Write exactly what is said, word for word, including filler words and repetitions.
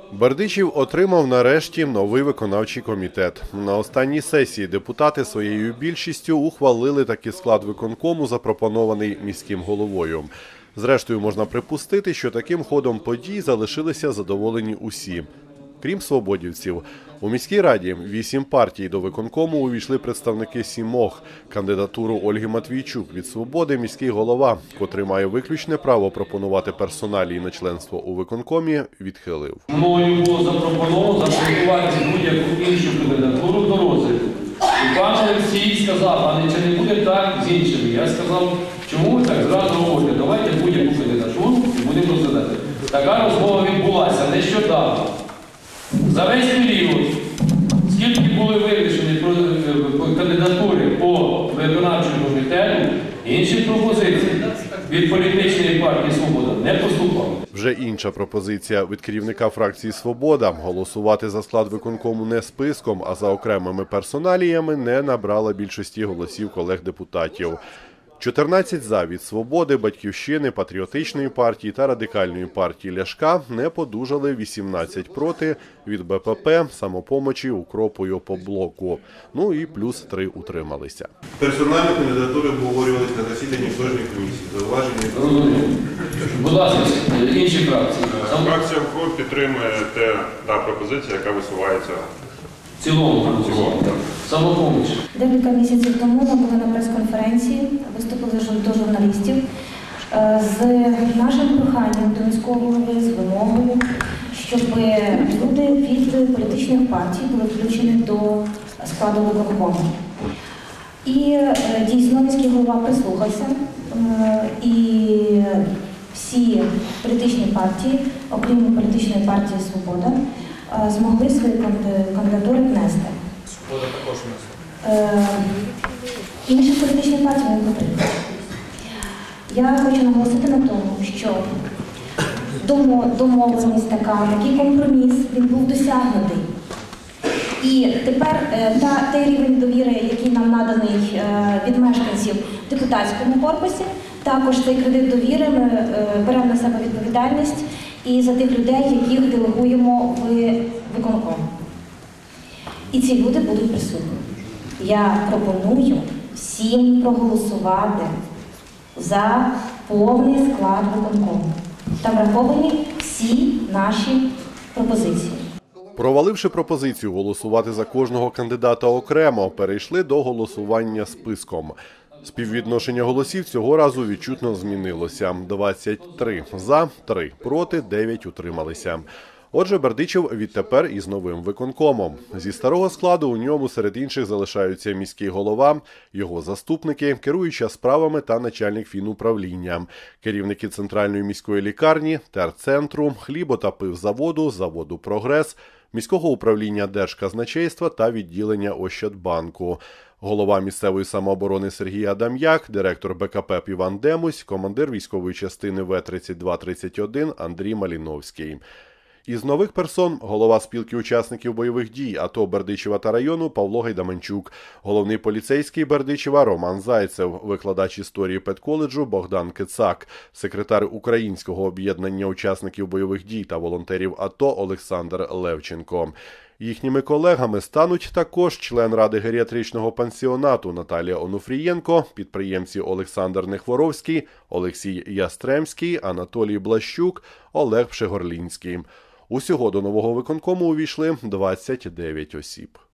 Бердичів отримав нарешті новий виконавчий комітет. На останній сесії депутати своєю більшістю ухвалили такий склад виконкому, запропонований міським головою. Зрештою, можна припустити, що таким ходом подій залишилися задоволені усі. Крім свободівців, у міській раді вісім партій до виконкому увійшли представники сімох. Кандидатуру Ольги Матвійчук від «Свободи» міський голова, котрий має виключне право пропонувати персоналії на членство у виконкомі, відхилив. Мною було запропоновано запропонувати будь-яку іншу кандидатуру до розгляду. І пан Олексій сказав, а не чи не буде так з іншими. Я сказав, чому ви так зразу говорите, давайте будь-яку кандидатуру і будемо розглядати. Така розмова відбулася нещодавно. За весь період, скільки були вирішені кандидатури по виконавчому комітету, інших пропозицій від політичної партії «Свобода» не поступало. Вже інша пропозиція від керівника фракції «Свобода» – голосувати за склад виконкому не списком, а за окремими персоналіями – не набрала більшості голосів колег-депутатів. чотирнадцять «за» від «Свободи», «Батьківщини», Патріотичної партії та Радикальної партії Ляшка, не подужали вісімнадцять проти від Б П П, Самопомочі, Укропу і Опоблоку. Ну і плюс три утрималися. Персональні кандидатури обговорювалися на засіданні кожної комісії. Зауваження? Будь ласка, інші фракції. Фракція ВКО підтримує те, та пропозиція, яка висувається. В цілому, в цілому. Самопоміч. Декілька місяців тому ми були на прес-конференції, виступили до журналістів з нашим проханням до міського голови, з вимогою, щоб люди від політичних партій були включені до складу виконкому. І дійсно міський голова прислухався, і всі політичні партії, окрім політичної партії «Свобода», змогли свої кандидатури внести. «Свобода» також внесла. Інші політичні партії не потрібні. Я хочу наголосити на тому, що домовленість така, такий компроміс, він був досягнутий. І тепер та, той рівень довіри, який нам наданий від мешканців в депутатському корпусі, також цей кредит довіри ми беремо на себе відповідальність і за тих людей, яких делегуємо в виконком. І ці люди будуть присутні. Я пропоную всім проголосувати за повний склад виконкому. Там враховані всі наші пропозиції. Проваливши пропозицію голосувати за кожного кандидата окремо, перейшли до голосування списком. Співвідношення голосів цього разу відчутно змінилося. двадцять три «за», три проти, дев'ять утрималися. Отже, Бердичів відтепер із новим виконкомом. Зі старого складу у ньому серед інших залишаються міський голова, його заступники, керуюча справами та начальник фінуправління, керівники центральної міської лікарні, терцентру, хлібо- та пивзаводу, заводу «Прогрес», міського управління Держказначейства та відділення Ощадбанку, голова місцевої самооборони Сергій Адам'як, директор Б К П Іван Демусь, командир військової частини В тридцять два тридцять один Андрій Маліновський. Із нових персон – голова спілки учасників бойових дій АТО Бердичева та району Павло Гайдаманчук, головний поліцейський Бердичева Роман Зайцев, викладач історії педколеджу Богдан Кицак, секретар Українського об'єднання учасників бойових дій та волонтерів АТО Олександр Левченко. Їхніми колегами стануть також член Ради геріатричного пансіонату Наталія Онуфрієнко, підприємці Олександр Нехворовський, Олексій Ястремський, Анатолій Блащук, Олег Пшегорлінський. Усього до нового виконкому увійшли двадцять дев'ять осіб.